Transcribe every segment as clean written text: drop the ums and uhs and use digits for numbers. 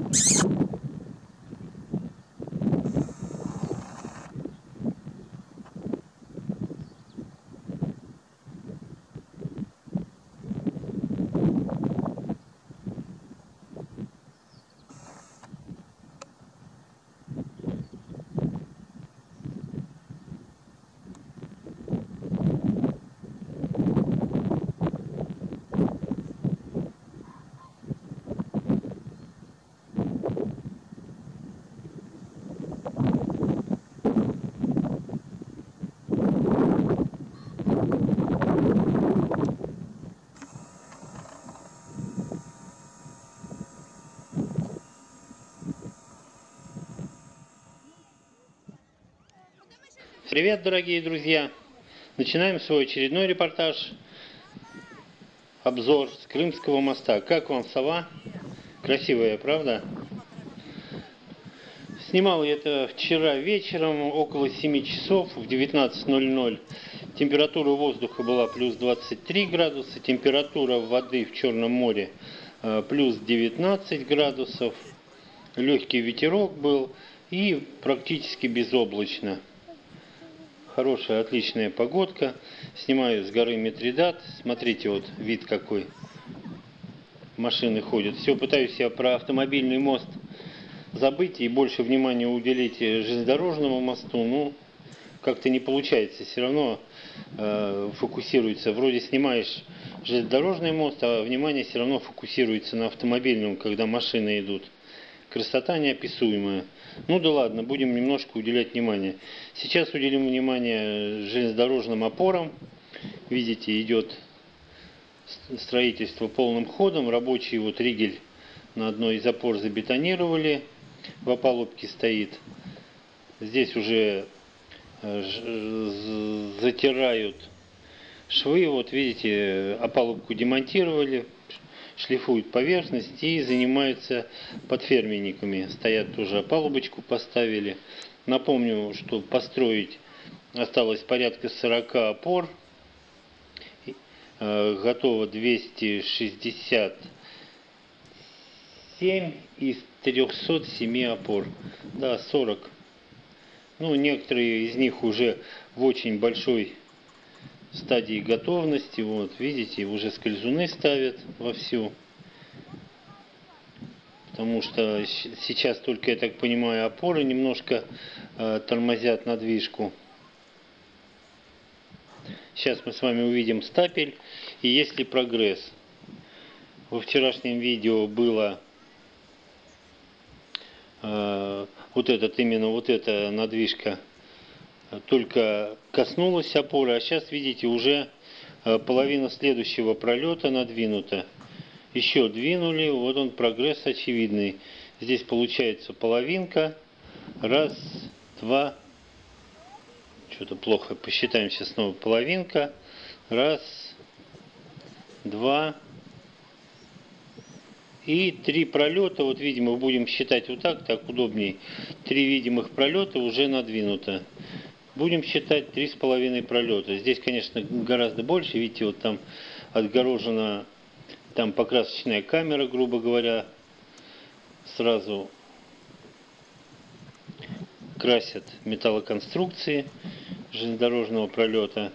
Привет, дорогие друзья! Начинаем свой очередной репортаж, обзор с Крымского моста. Как вам сова? Красивая, правда? Снимал я это вчера вечером, около 7 часов, в 19:00. Температура воздуха была плюс 23 градуса, температура воды в Черном море плюс 19 градусов. Легкий ветерок был и практически безоблачно. Хорошая, отличная погодка. Снимаю с горы Митридат. Смотрите, вот вид какой. Машины ходят. Все, пытаюсь я про автомобильный мост забыть и больше внимания уделить железнодорожному мосту. Ну, как-то не получается. Все равно фокусируется. Вроде снимаешь железнодорожный мост, а внимание все равно фокусируется на автомобильном, когда машины идут. Красота неописуемая. Ну да ладно, будем немножко уделять внимание. Сейчас уделим внимание железнодорожным опорам. Видите, идет строительство полным ходом. Рабочие вот ригель на одной из опор забетонировали. В опалубке стоит. Здесь уже затирают швы. Вот видите, опалубку демонтировали. Шлифуют поверхность и занимаются подферменниками. Стоят тоже опалубочку поставили. Напомню, что построить осталось порядка 40 опор. Готово 267 из 307 опор. Да, 40. Ну, некоторые из них уже в очень большой стадии готовности. Вот, видите, уже скользуны ставят вовсю. Потому что сейчас только, я так понимаю, опоры немножко тормозят надвижку. Сейчас мы с вами увидим стапель и есть ли прогресс. Во вчерашнем видео было именно вот эта надвижка только коснулась опоры, а сейчас, видите, уже половина следующего пролета надвинута. Еще двинули, вот он прогресс очевидный. Здесь получается половинка. Раз, два. Что-то плохо. Посчитаем сейчас снова. Половинка. Раз, два. И 3 пролета. Вот, видимо, будем считать вот так удобней. 3 видимых пролета уже надвинуто. Будем считать 3,5 пролета. Здесь, конечно, гораздо больше. Видите, вот там отгорожена там покрасочная камера, грубо говоря. Сразу красят металлоконструкции железнодорожного пролета.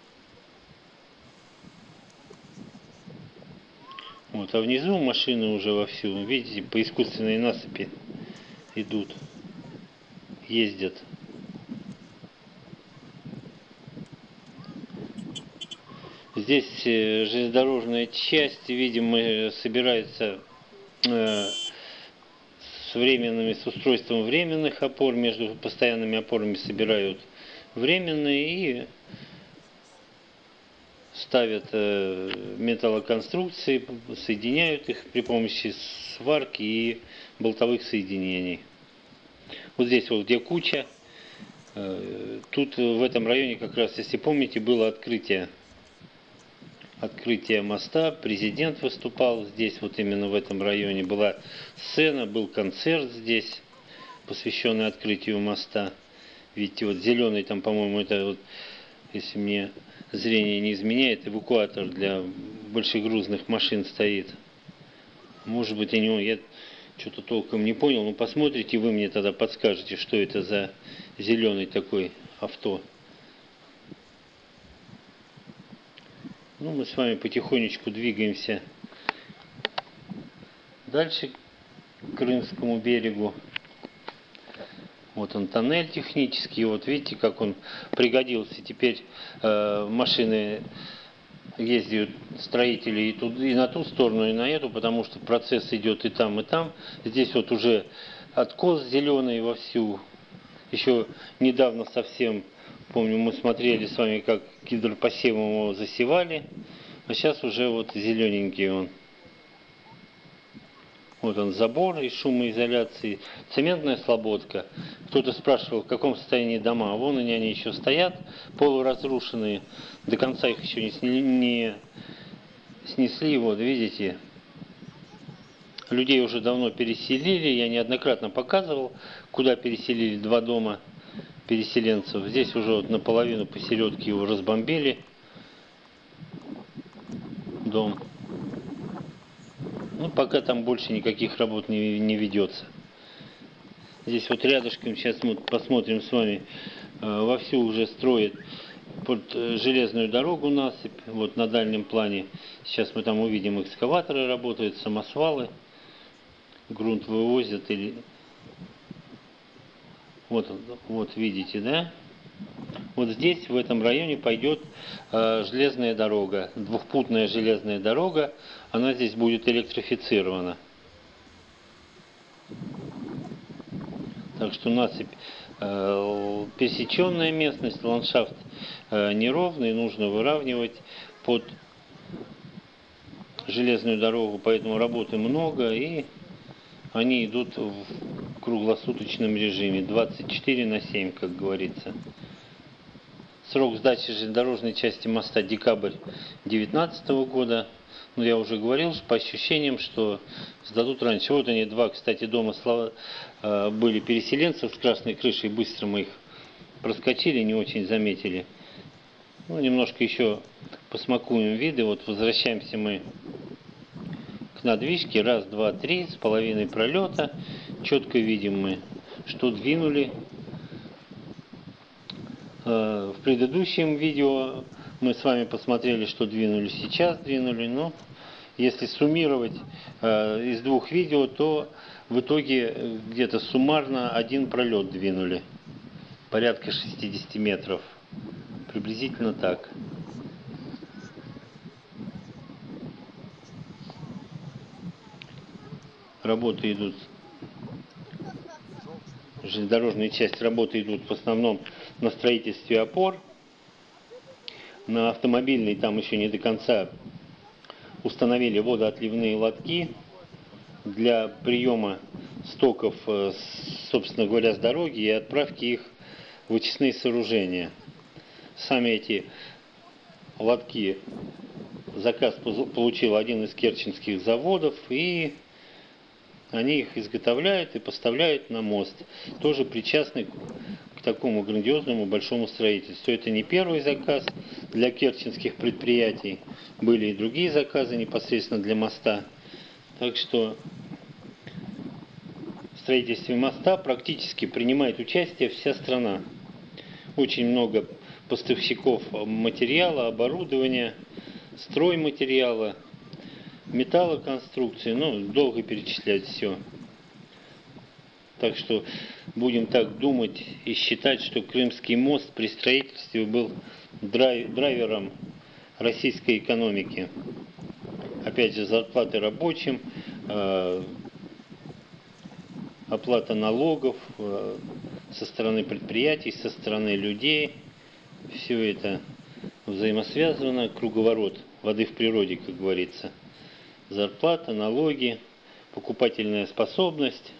Вот, а внизу машины уже вовсю, видите, по искусственной насыпи идут, ездят. Здесь железнодорожная часть, видимо, собирается с устройством временных опор. Между постоянными опорами собирают временные и ставят металлоконструкции, соединяют их при помощи сварки и болтовых соединений. Вот здесь вот где куча, тут в этом районе как раз, если помните, было открытие моста, президент выступал здесь, вот именно в этом районе была сцена, был концерт здесь, посвященный открытию моста. Видите, вот зеленый там, по-моему, это вот, если мне зрение не изменяет, эвакуатор для большегрузных машин стоит. Может быть, и не он. Я Что-то толком не понял. Ну, посмотрите, вы мне тогда подскажете, что это за зеленый такой авто. Ну, мы с вами потихонечку двигаемся дальше к Крымскому берегу. Вот он, тоннель технический. Вот видите, как он пригодился. Теперь машины ездят, строители, и на ту сторону, и на эту, потому что процесс идет и там, и там. Здесь вот уже откос зеленый вовсю. Еще недавно совсем, помню, мы смотрели с вами, как гидропосевом его засевали. А сейчас уже вот зелененький он. Вот он, забор из шумоизоляции, цементная слободка. Кто-то спрашивал, в каком состоянии дома. Вон они еще стоят, полуразрушенные. До конца их еще не снесли. Вот, видите. Людей уже давно переселили. Я неоднократно показывал, куда переселили два дома переселенцев. Здесь уже вот наполовину посередке его разбомбили. Дом. Ну, пока там больше никаких работ не ведется. Здесь вот рядышком, сейчас мы посмотрим с вами, вовсю уже строят под железную дорогу насыпь, вот на дальнем плане. Сейчас мы там увидим, экскаваторы работают, самосвалы, грунт вывозят. Вот видите, да? Вот здесь, в этом районе, пойдет железная дорога, двухпутная железная дорога. Она здесь будет электрифицирована. Так что насыпь пересеченная местность, ландшафт неровный, нужно выравнивать под железную дорогу, поэтому работы много, и они идут в круглосуточном режиме, 24/7, как говорится. Срок сдачи железнодорожной части моста декабрь 2019 года. Но я уже говорил, по ощущениям, что сдадут раньше. Вот они, два, кстати, дома были переселенцев с красной крышей. Быстро мы их проскочили, не очень заметили. Ну, немножко еще посмакуем виды. Вот возвращаемся мы к надвижке. Раз, два, три, с половиной пролета. Четко видим мы, что двинули. В предыдущем видео мы с вами посмотрели, что двинули, сейчас двинули. Но если суммировать из двух видео, то в итоге где-то суммарно один пролет двинули. Порядка 60 метров. Приблизительно так. Работы идут. Железнодорожная часть работы идут в основном на строительстве опор. На автомобильной там еще не до конца установили водоотливные лотки для приема стоков, собственно говоря, с дороги и отправки их в очистные сооружения. Сами эти лотки заказ получил один из керченских заводов, и они их изготовляют и поставляют на мост. Тоже причастны к такому грандиозному большому строительству. Это не первый заказ для керченских предприятий. Были и другие заказы непосредственно для моста. Так что в строительстве моста практически принимает участие вся страна. Очень много поставщиков материала, оборудования, стройматериала, металлоконструкции, ну, долго перечислять все. Так что будем так думать и считать, что Крымский мост при строительстве был драйвером российской экономики. Опять же, зарплаты рабочим, оплата налогов со стороны предприятий, со стороны людей. Все это взаимосвязано, круговорот воды в природе, как говорится. Зарплата, налоги, покупательная способность.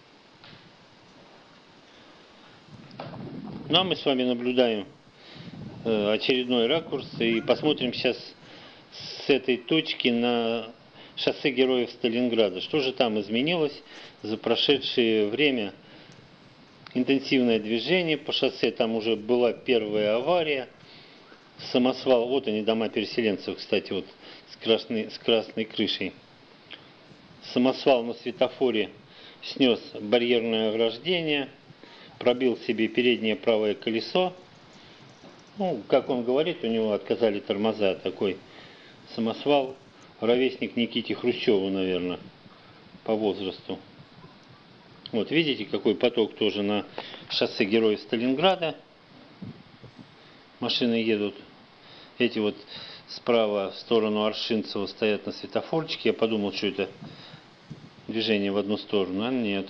Ну а мы с вами наблюдаем очередной ракурс и посмотрим сейчас с этой точки на шоссе Героев Сталинграда. Что же там изменилось за прошедшее время? Интенсивное движение по шоссе, там уже была первая авария. Самосвал, вот они, дома переселенцев, кстати, вот с красной крышей. Самосвал на светофоре снес барьерное ограждение, пробил себе переднее правое колесо. Ну, как он говорит, у него отказали тормоза. Такой самосвал, ровесник Никите Хрущеву, наверное, по возрасту. Вот видите, какой поток тоже на шоссе Героев Сталинграда. Машины едут. Эти вот справа в сторону Аршинцева стоят на светофорчике. Я подумал, что это движение в одну сторону, а нет.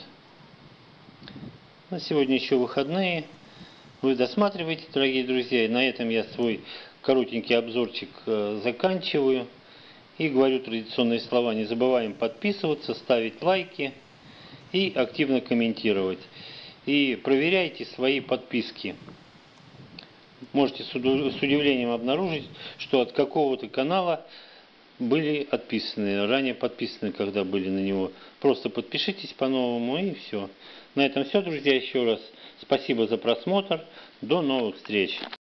На сегодня еще выходные. Вы досматриваете, дорогие друзья. И на этом я свой коротенький обзорчик заканчиваю. И говорю традиционные слова. Не забываем подписываться, ставить лайки и активно комментировать. И проверяйте свои подписки. Можете с удивлением обнаружить, что от какого-то канала были отписаны, ранее подписаны, когда были на него. Просто подпишитесь по-новому и все. На этом все, друзья. Еще раз спасибо за просмотр. До новых встреч.